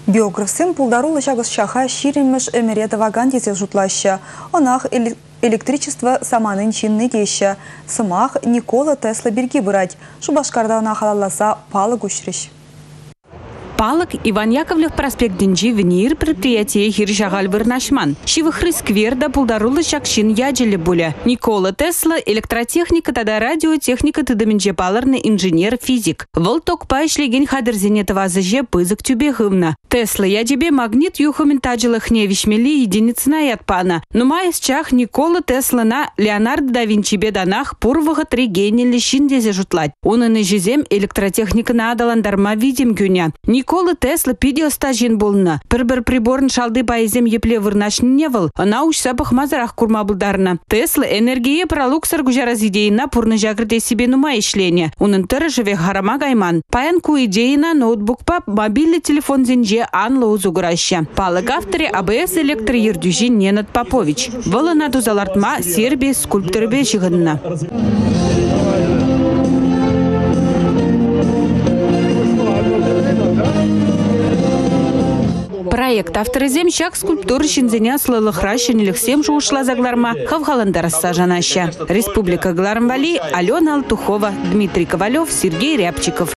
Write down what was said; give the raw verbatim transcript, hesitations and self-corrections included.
Биографсын пулдарулы шагыс шаха ширемеш эмерета ваган тезел жутлаща. Онах электричество саманын чинны деща. Сымах Никола Тесла берги бырать. Шубашкарда она халалласа палы гушрищ. Палок Иван Яковлев проспект Динджи венир предприятие Хиршагаль Вырнашман. Шивыхры скверда пулдарулы шакшин яджели буля. Никола Тесла электротехника тада радиотехника тыдаминже паларный инженер-физик. Волток пайшлеген хадерзенетова заже пызык тюбе гымна. Тесла яджебе магнит юхамин таджелых не вишмели единицына ятпана. Но майс чах Никола Тесла на Леонардо да Винчи беданах пурвага три генели шиндезе жутлать. Он и жизем электротехника надаландарма видим гюня. Никола Тесла пидио стажин болна. Пір-бір приборн шалды байзем епле вырнашын невыл. Она уж сапах мазарах курма булдарна. Тесла энергия пролуксар гужараз идеяна пурны жагрде себе нума ишлене. Унын тыры живе харама гайман. Паянку идеяна ноутбук па мобильный телефон зенже анло узуграща. Палык авторе АБС электро ердюжи Ненат Попович. Вала наду залартма Сербия скульпторы бешигадна. Проект авторы земщак скульптуры шинзеня слылых ращенелых сем же ушла загларма хавгаландар сажанаща. Республика Гларамвали, Алена Алтухова, Дмитрий Ковалев, Сергей Рябчиков.